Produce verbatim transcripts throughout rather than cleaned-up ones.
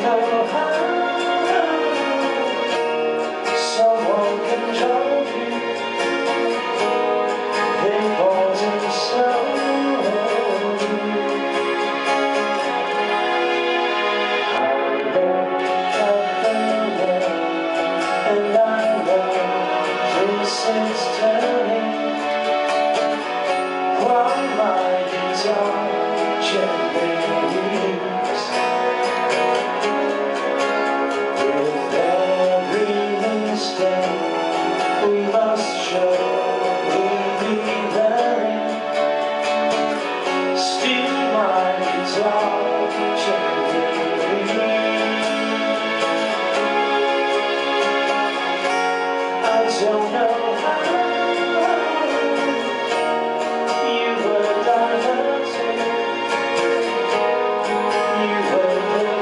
know how someone controlled you. They bought and sold you. I look at the world and I know this is turning. While my guitar gently weeps, with every mistake we must surely be learning. Still my guitar gently weeps. I don't know how you were diverted. You were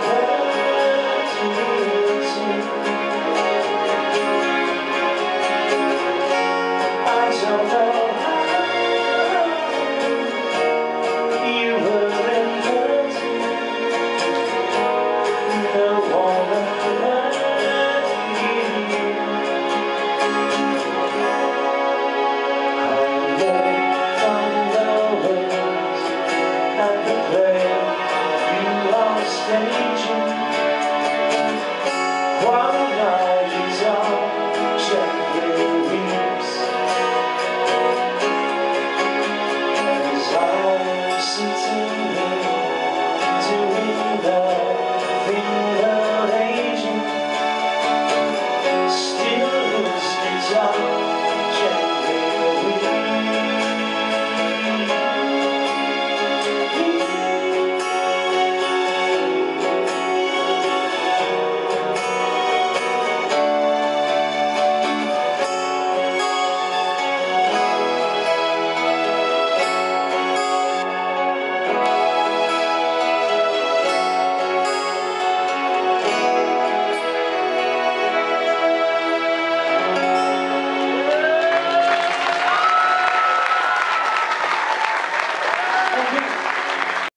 diverted too. I don't know how you were inverted. No one heard you. I look from the winds at the play you are staging. While